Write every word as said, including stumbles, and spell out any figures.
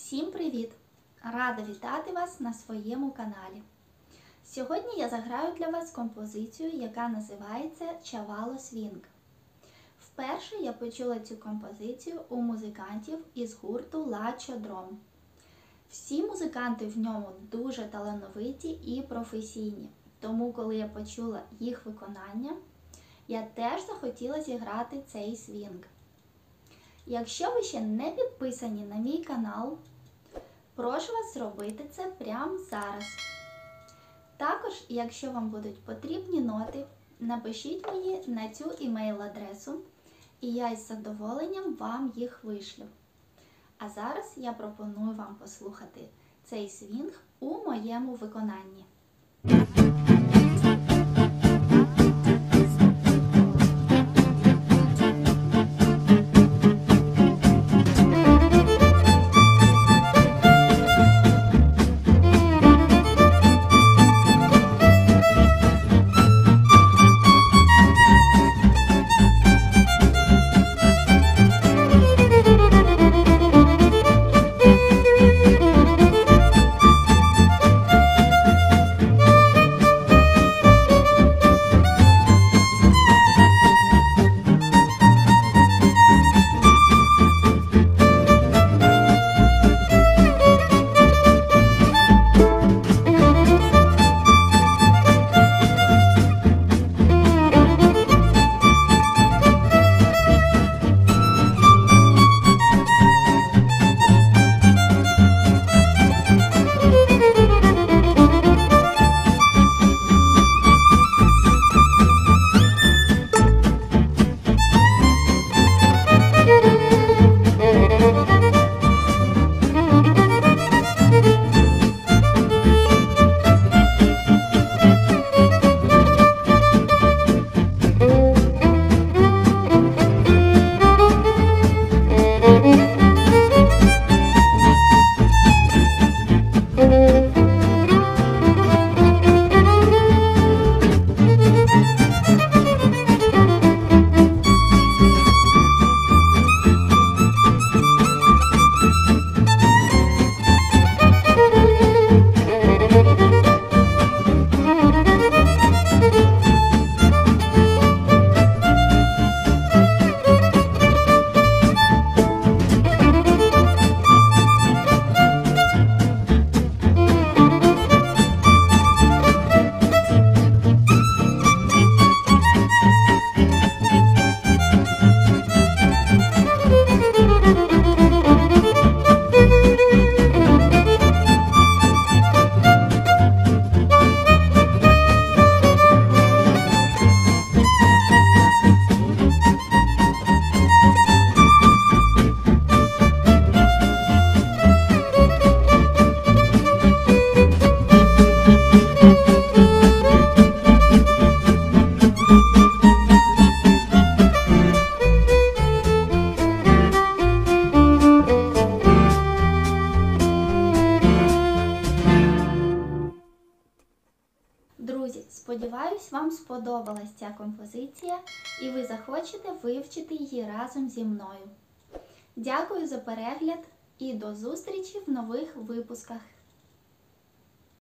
Всім привіт! Рада вітати вас на своєму каналі. Сьогодні я заграю для вас композицію, яка називається Чавало Свінг. Вперше я почула цю композицію у музикантів із гурту Ла Чадром. Всі музиканти в ньому дуже талановиті і професійні, тому коли я почула їх виконання, я теж захотіла зіграти цей свінг. Якщо ви ще не підписані на мій канал, прошу вас зробити це прямо зараз. Також, якщо вам будуть потрібні ноти, напишіть мені на цю імейл-адресу, і я із задоволенням вам їх вишлю. А зараз я пропоную вам послухати цей свінг у моєму виконанні. Друзі, сподіваюсь, вам сподобалась ця композиція і ви захочете вивчити її разом зі мною. Дякую за перегляд і до зустрічі в нових випусках.